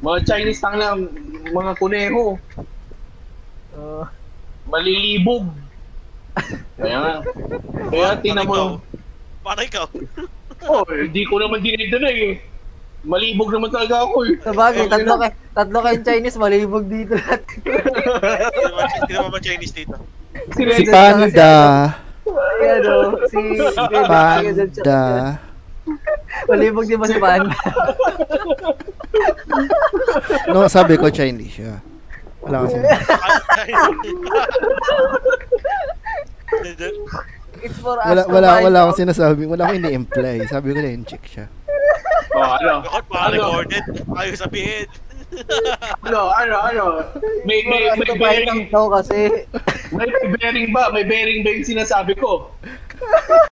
Mga Chinese tang na, mga kuneho. Malilibog. Kaya tinan mo. Para ikaw. Hindi ko naman dinidala eh. Malibog naman talaga ako eh. Sabagay, tatlo kayong Chinese, malibog dito lahat. Hindi naman ba Chinese dito? Si Panda. Si Panda. malibog din ba si Panda? No, sabi ko Chinese siya. Wala kasi. It's for us. Wala akong sinasabi. Wala akong ini-imply. Sabi ko na yung chick siya. Ano? Recorded. Ayaw sabihin. Ano? May bearing. Kasi May bearing ba? May bearing ba yung sinasabi ko?